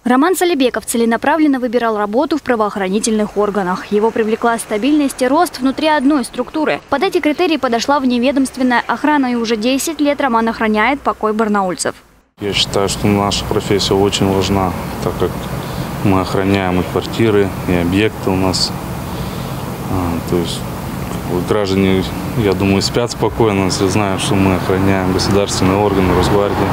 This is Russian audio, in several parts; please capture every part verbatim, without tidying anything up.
Роман Салибеков целенаправленно выбирал работу в правоохранительных органах. Его привлекла стабильность и рост внутри одной структуры. Под эти критерии подошла вневедомственная охрана, и уже десять лет Роман охраняет покой барнаульцев. Я считаю, что наша профессия очень важна, так как мы охраняем и квартиры, и объекты у нас. А, то есть граждане, я думаю, спят спокойно, если знают, что мы охраняем государственные органы, Росгвардии.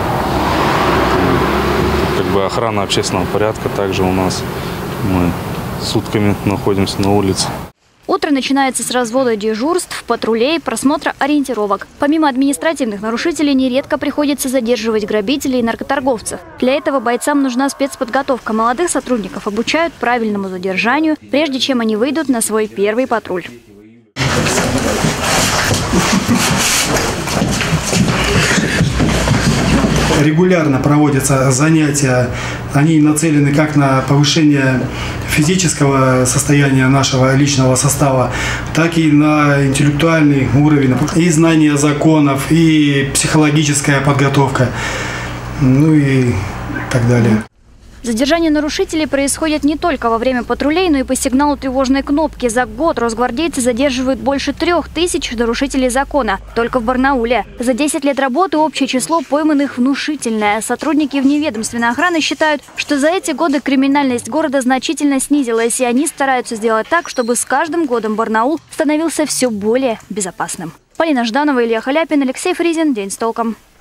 Как бы охрана общественного порядка также у нас. Мы сутками находимся на улице. Утро начинается с развода дежурств, патрулей, просмотра ориентировок. Помимо административных нарушителей, нередко приходится задерживать грабителей и наркоторговцев. Для этого бойцам нужна спецподготовка. Молодых сотрудников обучают правильному задержанию, прежде чем они выйдут на свой первый патруль. Регулярно проводятся занятия, они нацелены как на повышение физического состояния нашего личного состава, так и на интеллектуальный уровень, и знание законов, и психологическая подготовка, ну и так далее. Задержание нарушителей происходит не только во время патрулей, но и по сигналу тревожной кнопки. За год росгвардейцы задерживают больше трех тысяч нарушителей закона. Только в Барнауле. За десять лет работы общее число пойманных внушительное. Сотрудники вневедомственной охраны считают, что за эти годы криминальность города значительно снизилась, и они стараются сделать так, чтобы с каждым годом Барнаул становился все более безопасным. Полина Жданова, Илья Халяпин, Алексей Фризин. День с толком.